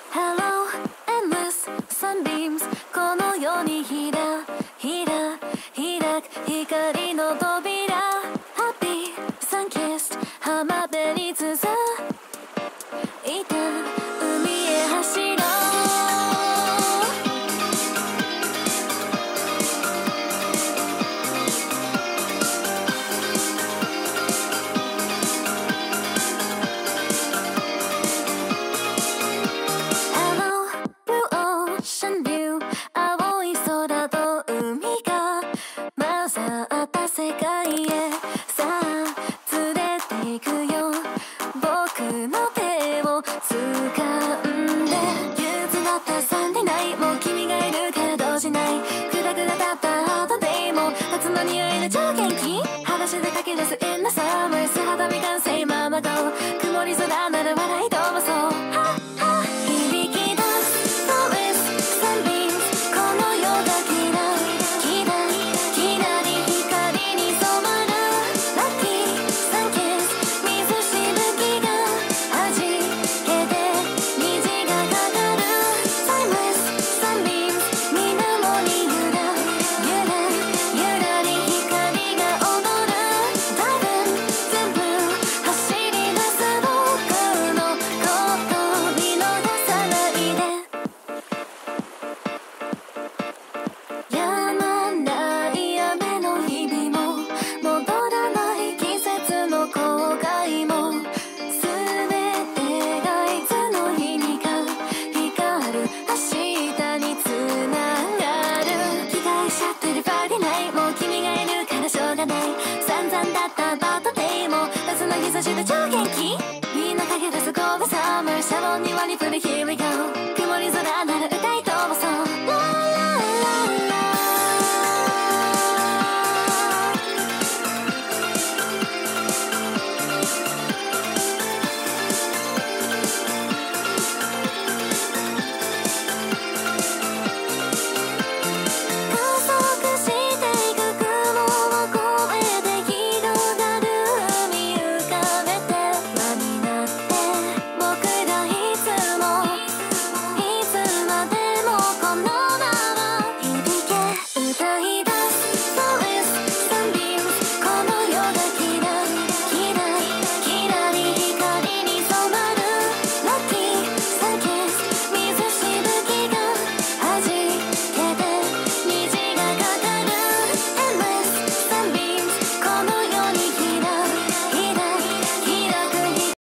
Hello, endless sunbeams この世に開く光の扉 Happy sun-kissed 浜辺に続いた海へ走ろう世界へさあ連れて行くよ僕の手を掴んで憂鬱だったサンデーナイもう君がいるから動じないグラグラだったハートデイも夏の匂いで超元気裸足で駆け出す in the summer 素肌未完成ママと曇り空なら笑い飛ばそう響き出す Flawless sunbeams この世がキラキラキラリ光に染まる Lucky sun-kissed 水しぶきが弾けて虹がかかる Timeless sunbeams 水面にゆらゆらり光が踊る Diving 全部走り出す僕のこと見逃さないでやまない雨の日々も戻らない季節の後悔もすべてがいつの日にか光る明日につながる期待しちゃってるバディナイもう君がいるからしょうがない散々だったバッドデイも夏の日差しで超元気みんな駆け出すゴールドサマーシャボンに割り振る Here we go